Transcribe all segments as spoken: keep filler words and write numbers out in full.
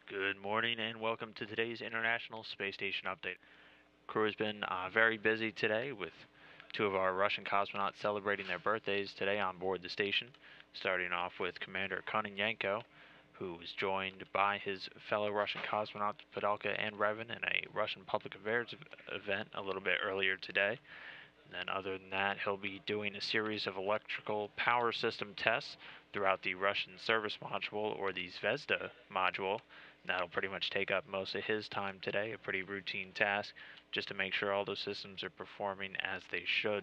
Good morning and welcome to today's International Space Station update. Crew has been uh, very busy today with two of our Russian cosmonauts celebrating their birthdays today on board the station, starting off with Commander Kononenko, who was joined by his fellow Russian cosmonauts Padalka and Revin in a Russian public affairs event a little bit earlier today. And then other than that, he'll be doing a series of electrical power system tests throughout the Russian service module, or the Zvezda module. And that'll pretty much take up most of his time today, a pretty routine task, just to make sure all those systems are performing as they should.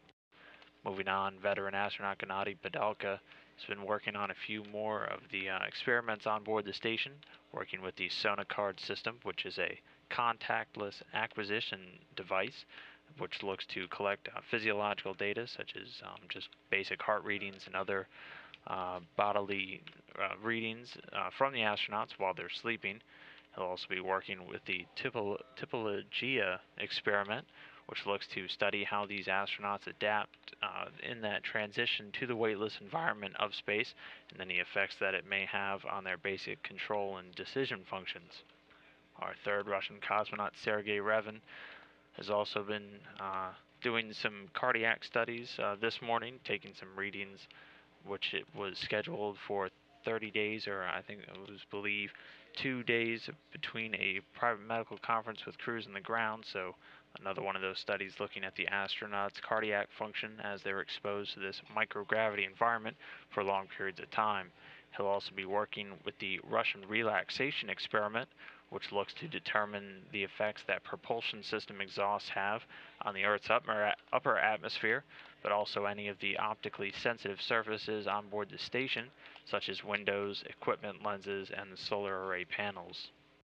Moving on, veteran astronaut Gennady Padalka has been working on a few more of the uh, experiments on board the station, working with the Sonocard system, which is a contactless acquisition device which looks to collect uh, physiological data such as um, just basic heart readings and other uh, bodily uh, readings uh, from the astronauts while they're sleeping. He'll also be working with the typolo typologia experiment, which looks to study how these astronauts adapt uh, in that transition to the weightless environment of space, and then the effects that it may have on their basic control and decision functions. Our third Russian cosmonaut, Sergei Revin, has also been uh, doing some cardiac studies uh, this morning, taking some readings, which it was scheduled for thirty days, or I think it was believe two days between a private medical conference with crews on the ground. So another one of those studies looking at the astronauts' cardiac function as they're exposed to this microgravity environment for long periods of time. He'll also be working with the Russian relaxation experiment, which looks to determine the effects that propulsion system exhausts have on the Earth's upper, upper atmosphere, but also any of the optically sensitive surfaces on board the station, such as windows, equipment lenses, and the solar array panels.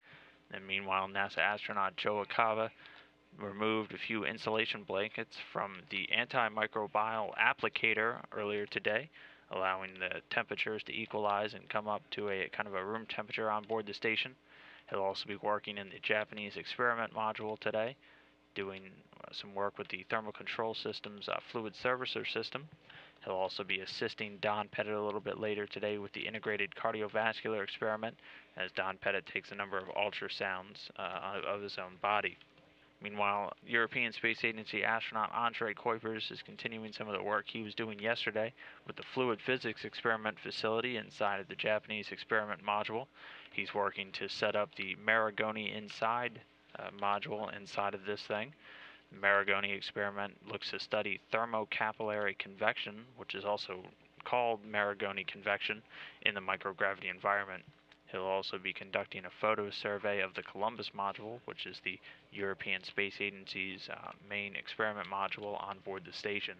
And meanwhile, NASA astronaut Joe Acaba removed a few insulation blankets from the antimicrobial applicator earlier today, allowing the temperatures to equalize and come up to a kind of a room temperature on board the station. He'll also be working in the Japanese experiment module today, doing uh, some work with the thermal control system's uh, fluid servicer system. He'll also be assisting Don Pettitt a little bit later today with the integrated cardiovascular experiment, as Don Pettitt takes a number of ultrasounds uh, of his own body. Meanwhile, European Space Agency astronaut Andrei Kuipers is continuing some of the work he was doing yesterday with the fluid physics experiment facility inside of the Japanese experiment module. He's working to set up the Maragoni inside uh, module inside of this thing. The Maragoni experiment looks to study thermocapillary convection, which is also called Maragoni convection, in the microgravity environment. He'll also be conducting a photo survey of the Columbus module, which is the European Space Agency's uh, main experiment module on board the station.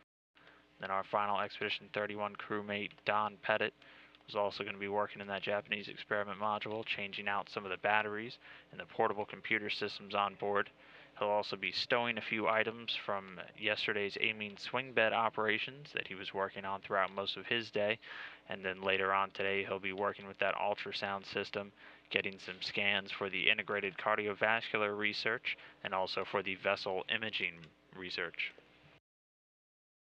Then our final Expedition thirty-one crewmate, Don Pettitt, was also going to be working in that Japanese experiment module, changing out some of the batteries and the portable computer systems on board. He'll also be stowing a few items from yesterday's amine swing bed operations that he was working on throughout most of his day. And then later on today, he'll be working with that ultrasound system, getting some scans for the integrated cardiovascular research and also for the vessel imaging research.